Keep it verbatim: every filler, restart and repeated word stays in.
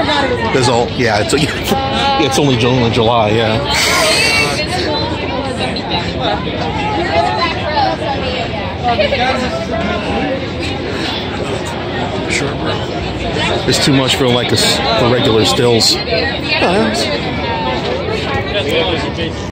There's all, yeah, it's, yeah, it's only June and July, yeah. Sure, bro. It's too much for like a, for regular stills. Oh, yeah.